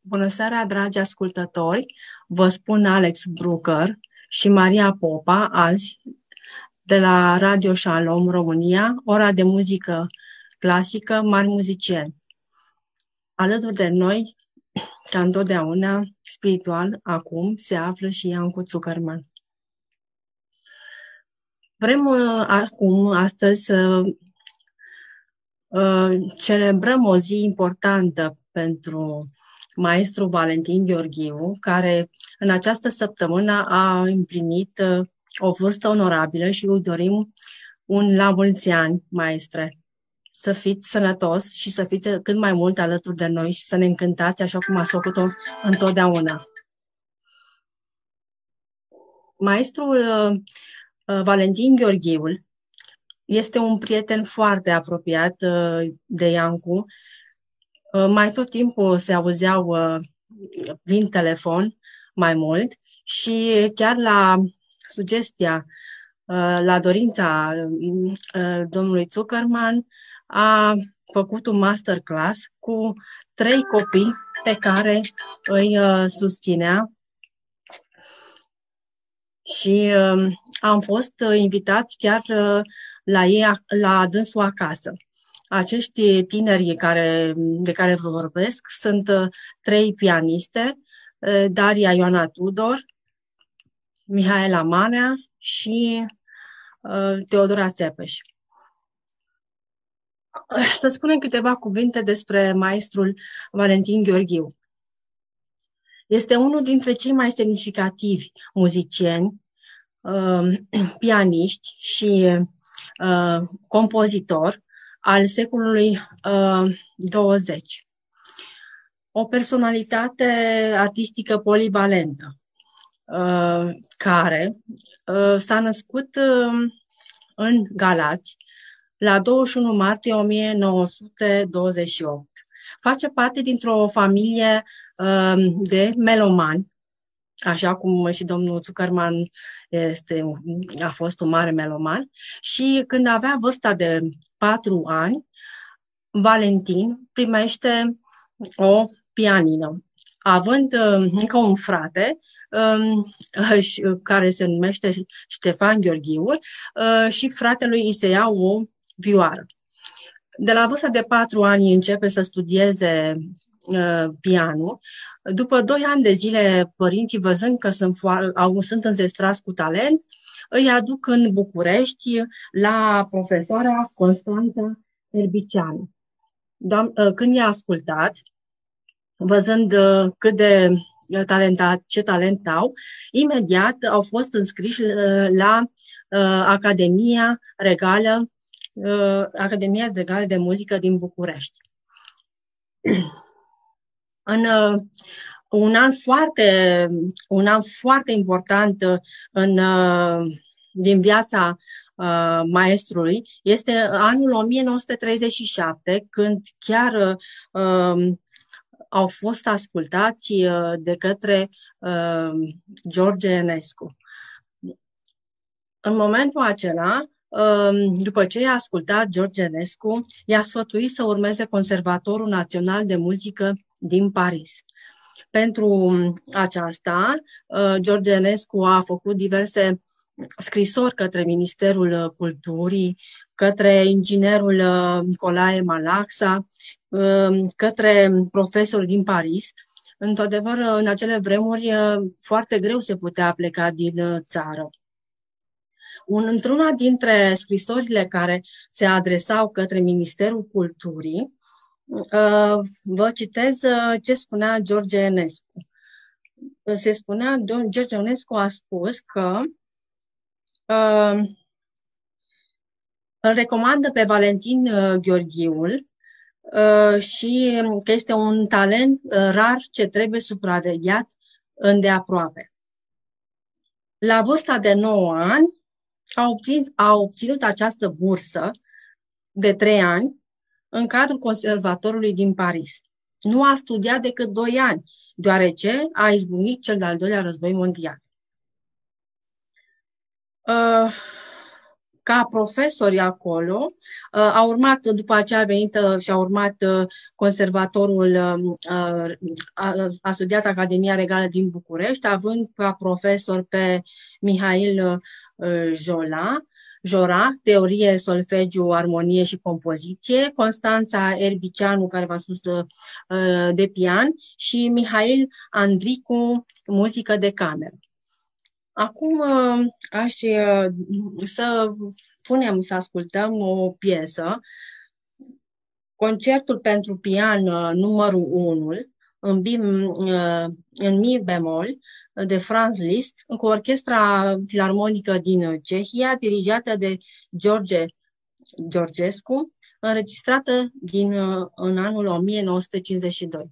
Bună seara, dragi ascultători! Vă spun Alex Brucker și Maria Popa azi de la Radio Shalom România, ora de muzică clasică, mari muzicieni. Alături de noi, ca întotdeauna, spiritual, acum se află și Iancu Zuckerman. Vrem astăzi să celebrăm o zi importantă pentru maestru Valentin Gheorghiu, care în această săptămână a împlinit o vârstă onorabilă și îi dorim un la mulți ani, maestre. Să fiți sănătos și să fiți cât mai mult alături de noi și să ne încântați așa cum ați făcut-o întotdeauna. Maestrul Valentin Gheorghiu este un prieten foarte apropiat de Iancu. Mai tot timpul se auzeau prin telefon mai mult și chiar la sugestia, la dorința domnului Zuckerman, a făcut un masterclass cu 3 copii pe care îi susținea și am fost invitați chiar la ei, la dânsul acasă. Acești tineri de care vă vorbesc sunt 3 pianiste, Daria Ioana Tudor, Mihaela Manea și Teodora Țepeș. Să spunem câteva cuvinte despre maestrul Valentin Gheorghiu. Este unul dintre cei mai semnificativi muzicieni, pianiști și compozitori al secolului 20. O personalitate artistică polivalentă, care s-a născut în Galați la 21 martie 1928. Face parte dintr-o familie de melomani, așa cum și domnul Zuckerman a fost un mare meloman, și când avea vârsta de 4 ani, Valentin primește o pianină. Având încă un frate care se numește Ștefan Gheorghiu și fratelui îi se ia o vioară. De la vârsta de 4 ani începe să studieze pianul. După 2 ani de zile, părinții, văzând că sunt înzestrați cu talent, îi aduc în București la profesoara Constanța Erbicianu. Când i-a ascultat, văzând cât de ce talent au, imediat au fost înscriși la Academia Regală de Muzică din București. În un an foarte important din viața maestrului este anul 1937, când chiar au fost ascultați de către George Enescu. În momentul acela, după ce i-a ascultat George Enescu, i-a sfătuit să urmeze Conservatorul Național de Muzică din Paris. Pentru aceasta, George Enescu a făcut diverse scrisori către Ministerul Culturii, către inginerul Nicolae Malaxa, către profesori din Paris. Într-adevăr, în acele vremuri, foarte greu se putea pleca din țară. Într-una dintre scrisorile care se adresau către Ministerul Culturii, vă citez ce spunea George Enescu. Se spunea, George Enescu a spus că îl recomandă pe Valentin Gheorghiu și că este un talent rar ce trebuie supravegheat îndeaproape. La vârsta de 9 ani a obținut această bursă de 3 ani în cadrul Conservatorului din Paris. Nu a studiat decât 2 ani, deoarece a izbucnit cel de-al doilea război mondial. ca profesori acolo. A urmat, după aceea a venit și a urmat conservatorul, a studiat Academia Regală din București, având ca profesor pe Mihail Jora, teorie, solfegiu, armonie și compoziție, Constanța Erbicianu, care v-am spus de pian, și Mihail Andricu, muzică de cameră. Acum aș să ascultăm o piesă, Concertul pentru pian numărul 1, în mi bemol, de Franz Liszt, cu orchestra filarmonică din Cehia, dirijată de George Georgescu, înregistrată în anul 1952.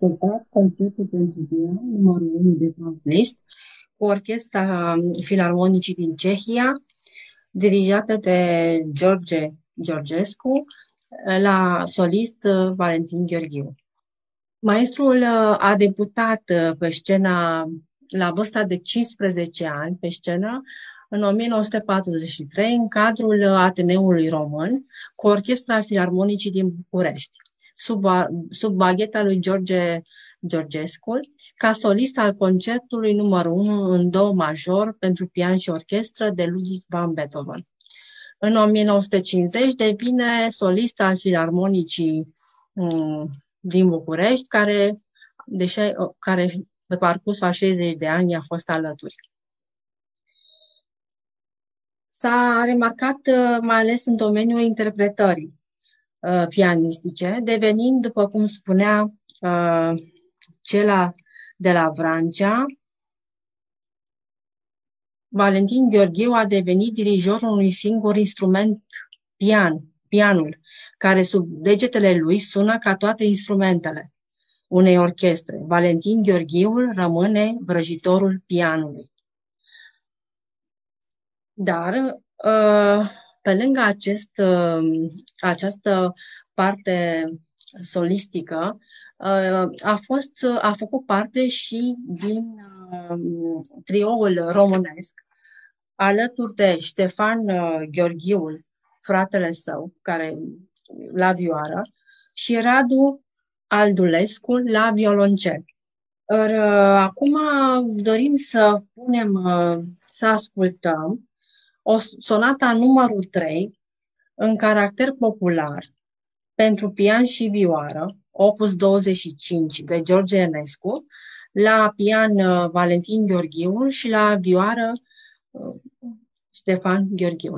ascultat concertul pentru pian numărul 1 de Franz Liszt cu Orchestra Filarmonicii din Cehia, dirijată de George Georgescu, la solist Valentin Gheorghiu. Maestrul a debutat pe scenă la vârsta de 15 ani, pe scenă, în 1943, în cadrul Ateneului Român, cu Orchestra Filarmonicii din București, sub bagheta lui George Georgescu, ca solist al concertului numărul 1 în do major pentru pian și orchestră de Ludwig van Beethoven. În 1950 devine solist al Filarmonicii din București, care pe parcursul a 60 de ani a fost alături. S-a remarcat mai ales în domeniul interpretării pianistice, devenind, după cum spunea cela de la Vrancea, Valentin Gheorghiu a devenit dirijorul unui singur instrument, pianul, care sub degetele lui sună ca toate instrumentele unei orchestre. Valentin Gheorghiu rămâne vrăjitorul pianului. Dar, pe lângă această parte solistică, a făcut parte și din trioul românesc, alături de Ștefan Gheorghiu, fratele său, care la vioară, și Radu Aldulescu la violoncel. Acum dorim să ascultăm o sonata numărul 3 în caracter popular pentru pian și vioară, opus 25 de George Enescu, la pian Valentin Gheorghiu și la vioară Ștefan Gheorghiu.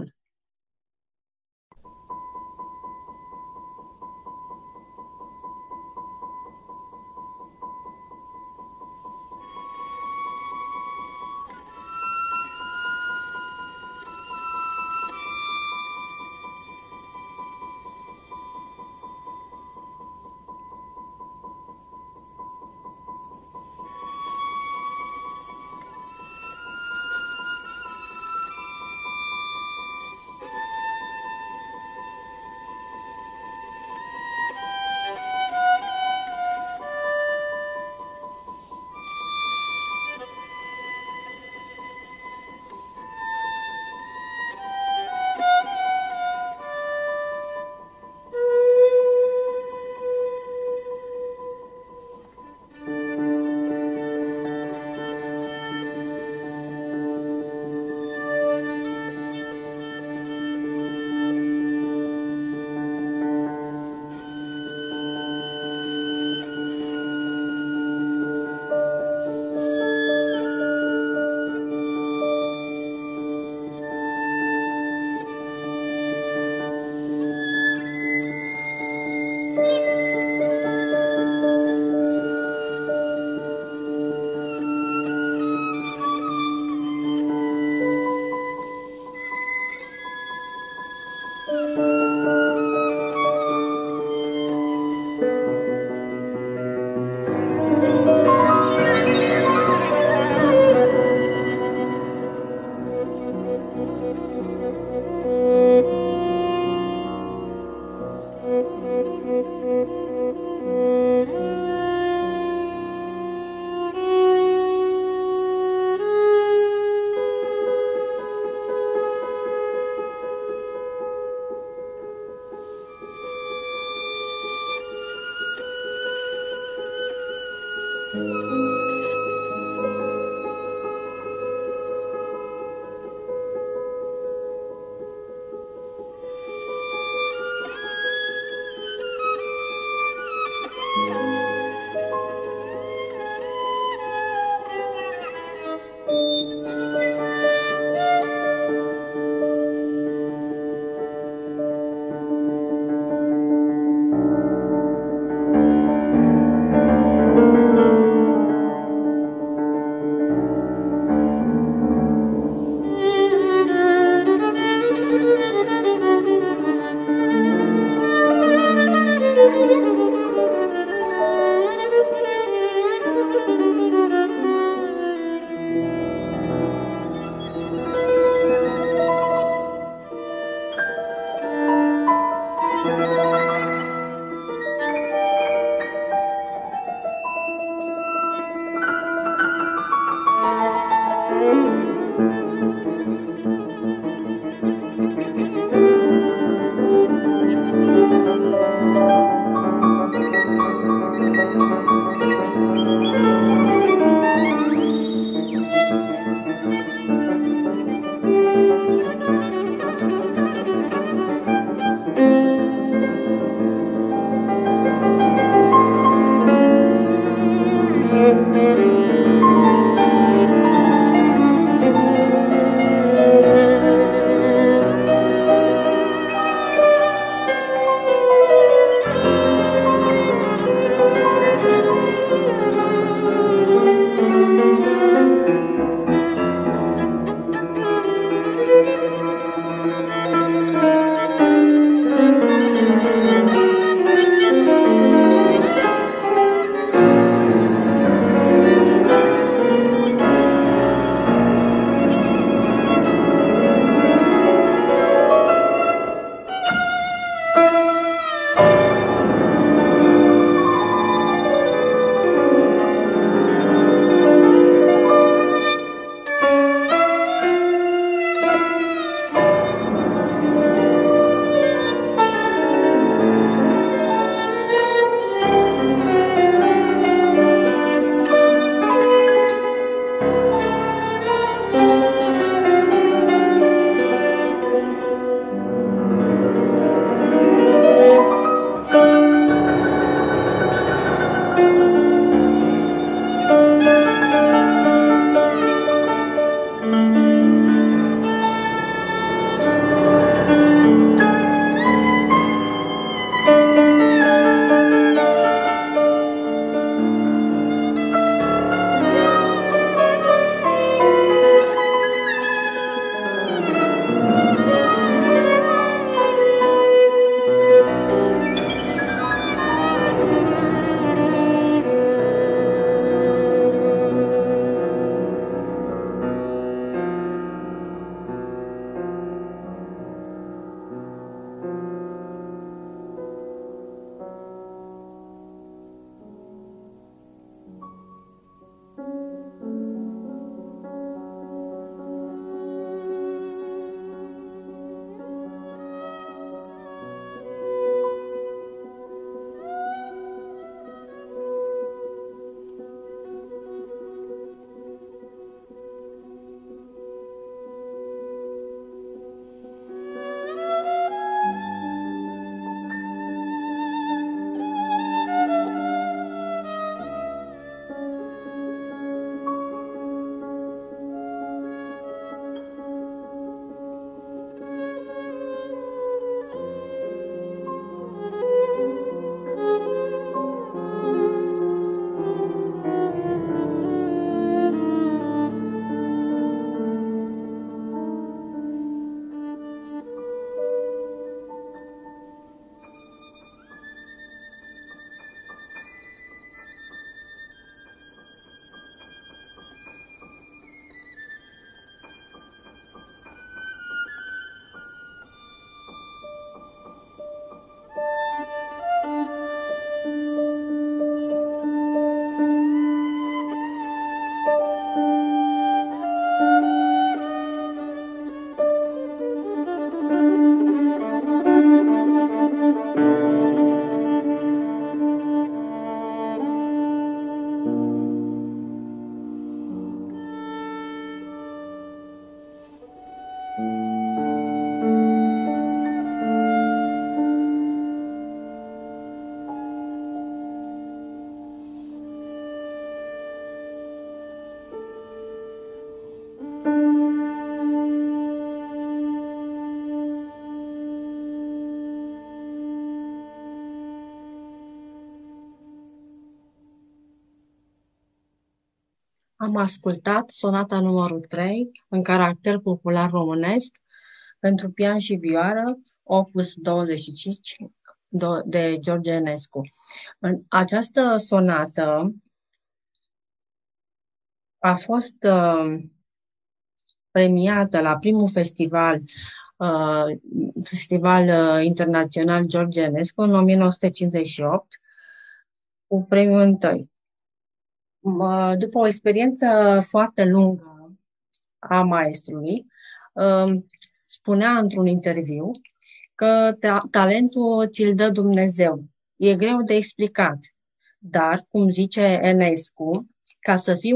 Am ascultat sonata numărul 3 în caracter popular românesc pentru pian și vioară, opus 25 de George Enescu. În această sonată a fost premiată la primul festival internațional George Enescu în 1958 cu premiul întâi. După o experiență foarte lungă a maestrului, spunea într-un interviu că talentul ți-l dă Dumnezeu. E greu de explicat, dar, cum zice Enescu, ca să fii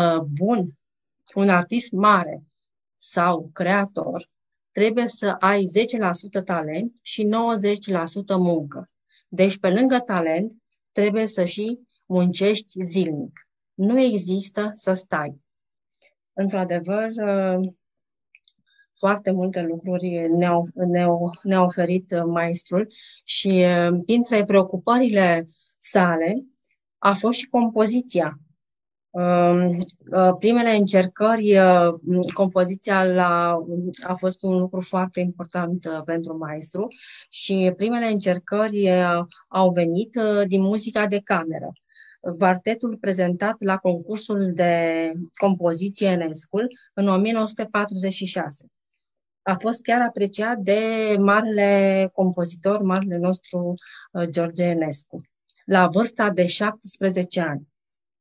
un artist mare sau creator, trebuie să ai 10% talent și 90% muncă. Deci, pe lângă talent, trebuie să și muncești zilnic. Nu există să stai. Într-adevăr, foarte multe lucruri ne-a oferit maestrul și printre preocupările sale a fost și compoziția. Primele încercări, compoziția a fost un lucru foarte important pentru maestru și primele încercări au venit din muzica de cameră. Quartetul prezentat la concursul de compoziție Enescu în 1946. A fost chiar apreciat de marele compozitor, marele nostru George Enescu, la vârsta de 17 ani.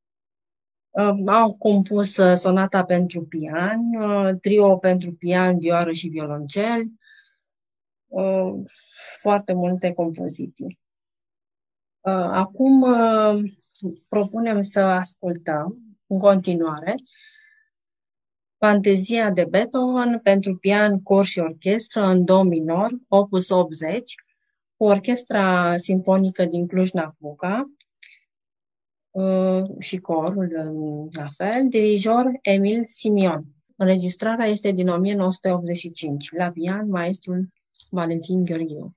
Au compus sonata pentru pian, trio pentru pian, vioară și violoncel, foarte multe compoziții. Acum propunem să ascultăm în continuare Fantezia de Beethoven pentru pian, cor și orchestră în do minor, opus 80, cu Orchestra Simfonică din Cluj-Napoca și corul la fel, dirijor Emil Simion. Înregistrarea este din 1985, la pian maestrul Valentin Gheorghiu.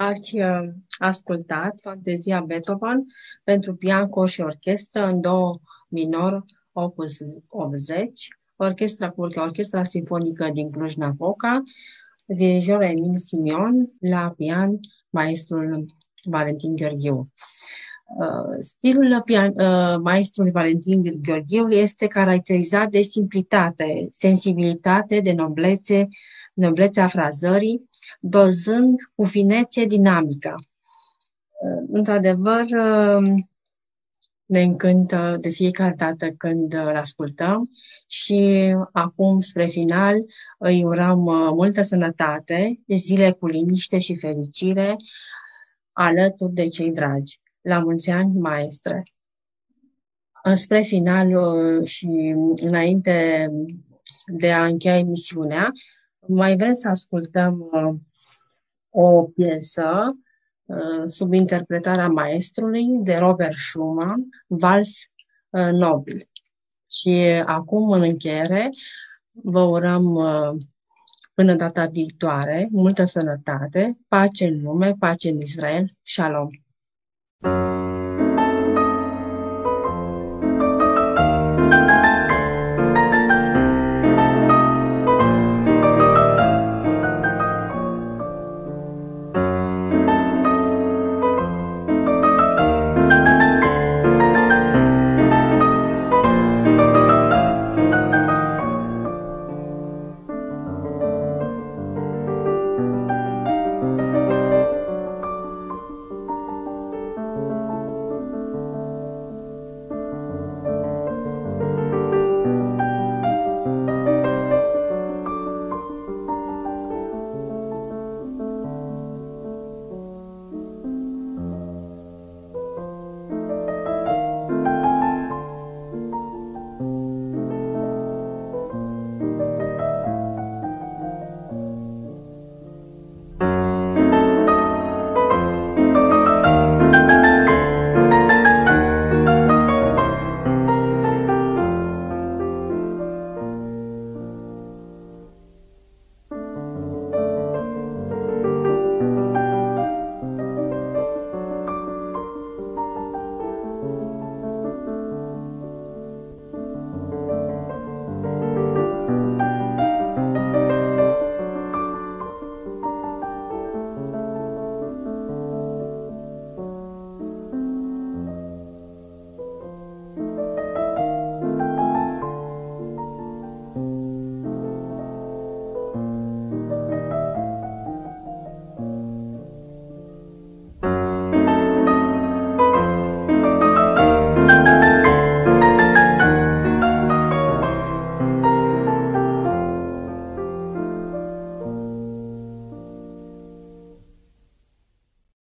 Ați ascultat Fantezia Beethoven pentru pian, cor și orchestră în do minor, opus 80, Orchestra Sinfonică din Cluj-Napoca, dirijor Emil Simion, la pian maestrul Valentin Gheorghiu. Stilul maestrului Valentin Gheorghiu este caracterizat de simplitate, sensibilitate, de noblețea frazării, dozând cu finețe dinamica. Într-adevăr, ne încântă de fiecare dată când îl ascultăm și acum, spre final, îi urăm multă sănătate, zile cu liniște și fericire alături de cei dragi. La mulți ani, maestre! Spre final și înainte de a încheia emisiunea, mai vrem să ascultăm o piesă sub interpretarea maestrului de Robert Schumann, Vals Nobil. Și acum, în încheiere, vă urăm până data viitoare multă sănătate, pace în lume, pace în Israel, Shalom!